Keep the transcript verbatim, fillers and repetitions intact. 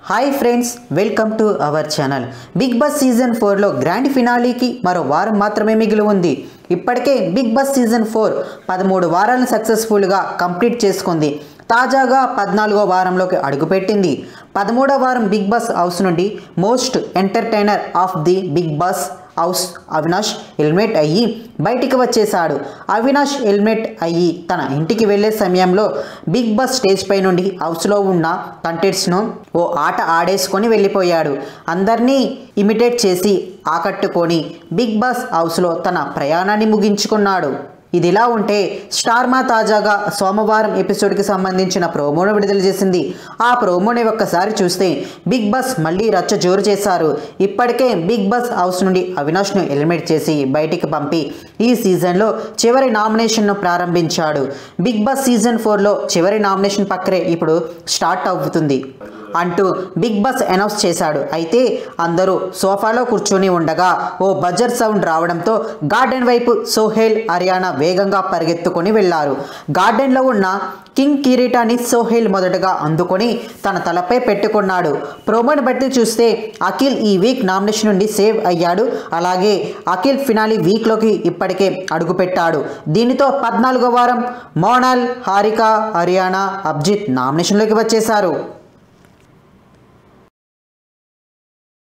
Hi friends, welcome to our channel. Bigg Boss season ఫోర్లో grand ఫినాలీకి మరో వారం మాత్రమే మిగిలి ఉంది. ఇప్పటికే బిగ్ బాస్ సీజన్ ఫోర్ పదమూడు వారాలను సక్సెస్ఫుల్గా కంప్లీట్ చేసుకుంది. తాజాగా పద్నాలుగో వారంలోకి అడుగుపెట్టింది. పదమూడవ వారం బిగ్ బాస్ హౌస్ నుండి most entertainer of the Bigg Boss house Avinash eliminate అయ్యి బయటికి వచ్చేశాడు. అవినాష్ ఎలిమినేట్ అయ్యి తన ఇంటికి వెళ్ళే సమయంలో బిగ్ బాస్ స్టేజ్ పై నుండి హౌస్లో ఉన్న కంటెస్టెంట్స్ను ఓ ఆట ఆడేసుకొని వెళ్ళిపోయాడు. అందరినీ ఇమిటేట్ చేసి ఆకట్టుకొని బిగ్ బాస్ హౌస్లో తన ప్రయాణాన్ని ముగించుకున్నాడు. ఇదిలా ఉంటే స్టార్మా తాజాగా సోమవారం ఎపిసోడ్కి సంబంధించిన ప్రోమోను విడుదల చేసింది. ఆ ప్రోమోని ఒక్కసారి చూస్తే బిగ్ బాస్ మళ్ళీ రచ్చ జోరు చేశారు. ఇప్పటికే బిగ్ బాస్ హౌస్ నుండి అవినాష్ను ఎలిమినేట్ చేసి బయటికి పంపి ఈ సీజన్లో చివరి నామినేషన్ను ప్రారంభించాడు. బిగ్ బాస్ సీజన్ ఫోర్లో చివరి నామినేషన్ ప్రక్రియ ఇప్పుడు స్టార్ట్ అవుతుంది అంటూ బిగ్ బాస్ అనౌన్స్ చేశాడు. అయితే అందరూ సోఫాలో కూర్చొని ఉండగా ఓ బజర్ సౌండ్ రావడంతో గార్డెన్ వైపు సోహెల్, హర్యానా వేగంగా పరిగెత్తుకొని వెళ్లారు. గార్డెన్లో ఉన్న కింగ్ కిరీటాన్ని సోహెల్ మొదటగా అందుకొని తన తలపై పెట్టుకున్నాడు. ప్రోమోని బట్టి చూస్తే అఖిల్ ఈ వీక్ నామినేషన్ నుండి సేవ్ అయ్యాడు. అలాగే అఖిల్ ఫినాలి వీక్లోకి ఇప్పటికే అడుగుపెట్టాడు. దీనితో పద్నాలుగో వారం మోనాల్, హారిక, హర్యానా, అభిజిత్ నామినేషన్లోకి వచ్చేశారు.